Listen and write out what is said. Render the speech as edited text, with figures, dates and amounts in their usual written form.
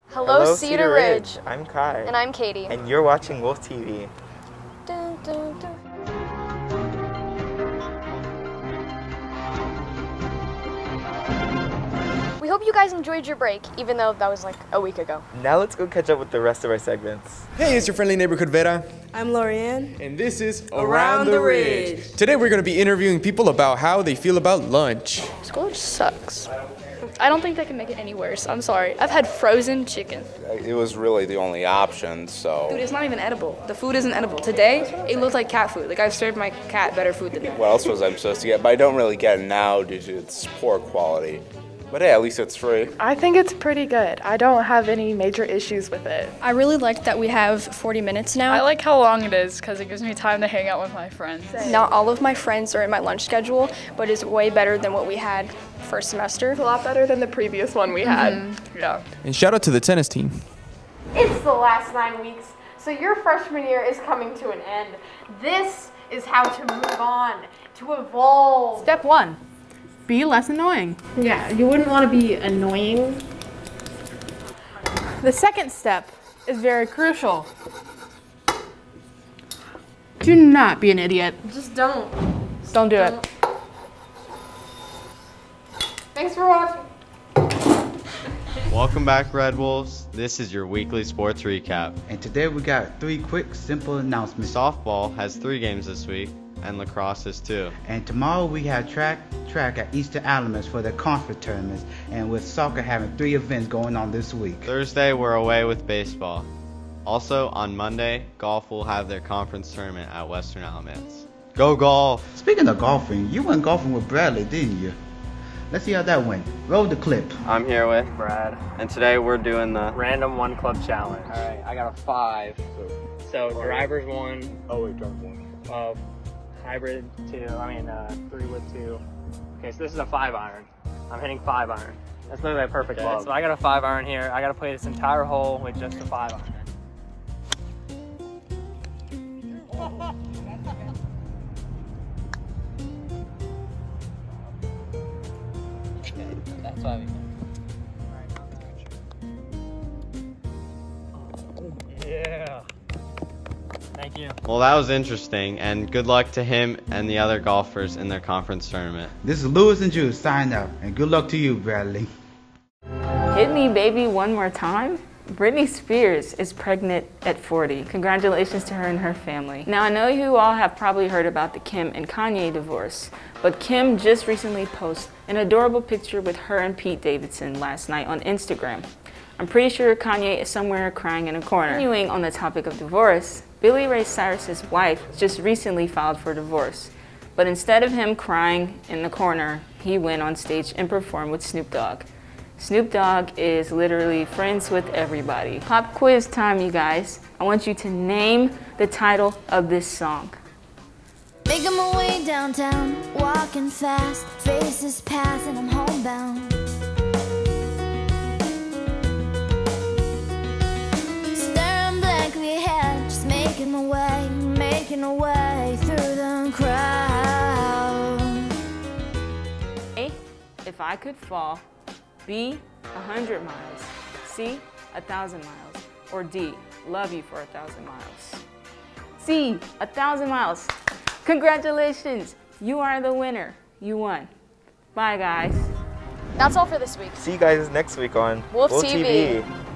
Hello, Cedar Ridge. I'm Kai. And I'm Katie. And you're watching Wolf TV. Dun, dun, dun. We hope you guys enjoyed your break, even though that was like a week ago. Now let's go catch up with the rest of our segments. Hey, it's your friendly neighborhood Vera. I'm Lorianne. And this is Around the Ridge. Today we're going to be interviewing people about how they feel about lunch. School just sucks. I don't think they can make it any worse. I'm sorry. I've had frozen chicken. It was really the only option, so. Dude, it's not even edible. The food isn't edible. Today, it looked like cat food. Like, I've served my cat better food than that. What else was I supposed to get? But I don't really get it now due to its poor quality. But hey, at least it's free. I think it's pretty good. I don't have any major issues with it. I really like that we have 40 minutes now. I like how long it is because it gives me time to hang out with my friends. Not all of my friends are in my lunch schedule, but it's way better than what we had first semester. It's a lot better than the previous one we had. Yeah. And shout out to the tennis team. It's the last 9 weeks, so your freshman year is coming to an end. This is how to move on, to evolve. Step 1. Be less annoying. Yeah, you wouldn't want to be annoying. The second step is very crucial. Do not be an idiot. Just don't. Don't do it. Thanks for watching. Welcome back, Red Wolves. This is your weekly sports recap. And today we got 3 quick, simple announcements. Softball has 3 games this week, and lacrosse is 2. And tomorrow we have track at Eastern Alamus for the conference tournaments, and with soccer having 3 events going on this week. Thursday we're away with baseball. Also on Monday, golf will have their conference tournament at Western Alamance. Go golf! Speaking of golfing, you went golfing with Bradley, didn't you? Let's see how that went. Roll the clip. I'm here with Brad, and today we're doing the Random One Club Challenge. All right, I got a 5. So driver's 1. Oh wait, driver's 1. Hybrid 2. 3 with 2. Okay, so this is a 5-iron. I'm hitting 5-iron. That's literally a perfect club. So I got a 5-iron here. I got to play this entire hole with just a 5-iron. That's why we Yeah. Thank you. Well, that was interesting, and good luck to him and the other golfers in their conference tournament. This is Lewis and Juice signing out, and good luck to you, Bradley. Hit me, baby, one more time. Britney Spears is pregnant at 40. Congratulations to her and her family. Now, I know you all have probably heard about the Kim and Kanye divorce, but Kim just recently posted an adorable picture with her and Pete Davidson last night on Instagram. I'm pretty sure Kanye is somewhere crying in a corner. Continuing on the topic of divorce, Billy Ray Cyrus's wife just recently filed for divorce. But instead of him crying in the corner, he went on stage and performed with Snoop Dogg. Snoop Dogg is literally friends with everybody. Pop quiz time, you guys. I want you to name the title of this song. Making my way downtown, walking fast, faces pass and I'm homebound. Staring blankly ahead, just making my way through the crowd. A, if I could fall. B, 100 miles. C, 1,000 miles. Or D, love you for 1,000 miles. C, 1,000 miles. Congratulations, you are the winner. You won. Bye, guys. That's all for this week. See you guys next week on Wolf TV.